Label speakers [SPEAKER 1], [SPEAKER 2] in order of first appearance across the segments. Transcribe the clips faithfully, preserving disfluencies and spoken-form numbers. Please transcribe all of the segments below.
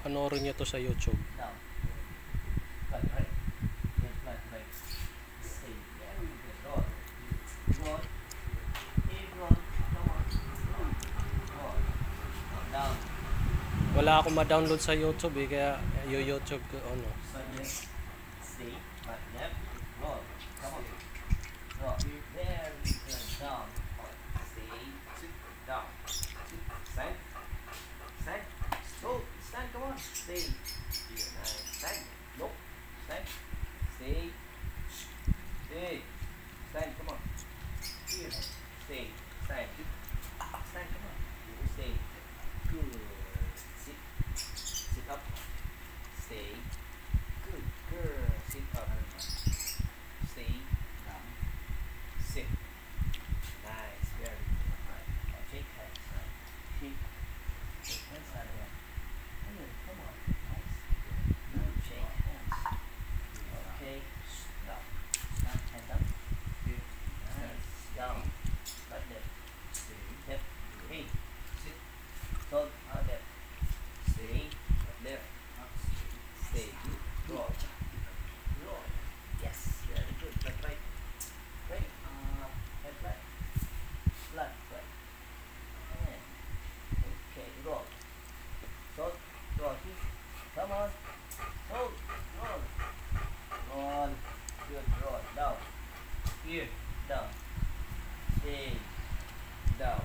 [SPEAKER 1] panoorin nyo to sa YouTube.
[SPEAKER 2] Down. Flat right. Then flat right. Stay. Very good. Roll. Roll. Hey, roll. Come on. Roll. Roll. Down.
[SPEAKER 1] Wala akong ma-download sa YouTube eh, kaya yung YouTube ko ano.
[SPEAKER 2] Flat left. Stay. Flat left. Roll. Come on. Roll. Very good. Down. Stay. Down. Stand. Stand. Go. Stand. Come on. Stay. Nice. Stand. Look. Stand. Stay. Stay. Stand. Come on. Here. Stay. Stand. Stand. Come on. Stay. Good. Sit. Sit up. Stay. Good girl. Sit up. Stay. Down. Sit. Nice. Very good. Right. Now shake hands. Right. Shake. Shake hands out of there. Come on. Nice. Now shake hands. Okay. Down. Down. Hand up. Nice. Down. Right there. Left. Hey. Sit. Hold. Out there. Stay. Left. Stay. Good. Roll. Roll. Yes. Very good. Left, right. Right. Uh, left, right. Left, right. And okay. Roll. Hold. Roll. Come on. Hold. Roll. Roll. Good. Roll. Down. Here. Down. Stay. Down.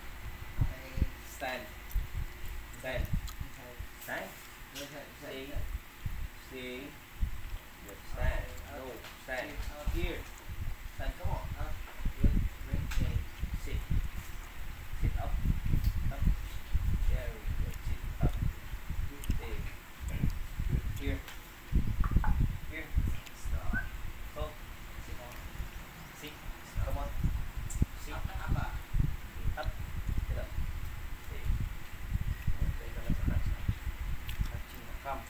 [SPEAKER 2] Stand. Stand. Stand. Stay. Stay. Good. Stand. No. Stand. Here. Stand. Come on. Good. Okay. Sit. Sit up. Up. Very good. Sit up. Stay. Here. Here. Stop. Hold. Sit on. Sit. Come on. Sit. Up. Up. Sit up. Stay. Okay. Dalam sana. Touching. Come.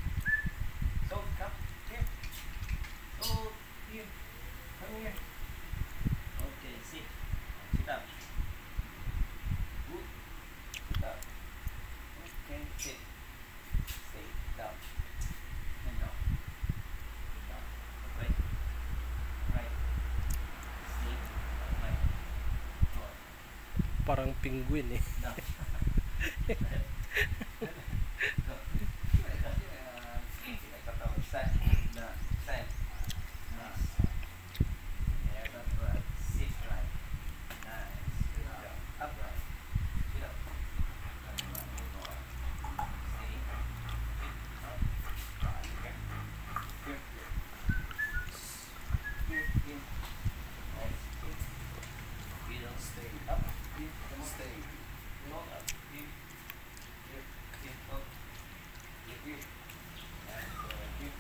[SPEAKER 2] So come here. So here. Come here. Okay. Sit. Sit up. Good. Sit up. Okay. Sit. Stay. Down. And down. Down. Right. Right. Stay. Right. Roll.
[SPEAKER 1] Parang penguin eh.
[SPEAKER 2] Down. Left. Go. Stand. Down. Stand. Nice. Yeah, that's right. Sit right. Nice. Good job. Upright. Sit up. Upright. Roll. Stay. Sit up. Right. Here. Here. Here. Here. Nice. Here. Middle. Stay. Up. Here. Come on. Stay. Roll up. Here. Here. Here. Up. Here. Here. And uh, here.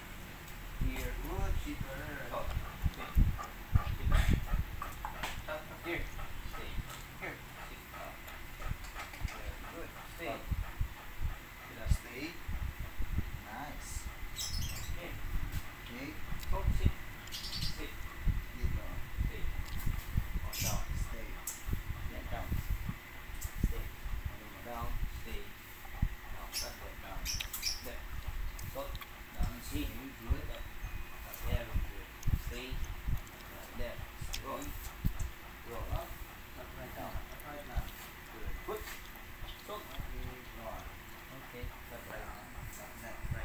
[SPEAKER 2] Here. Good. Keeper. Go. Sit. Sit. Up. Up. Here.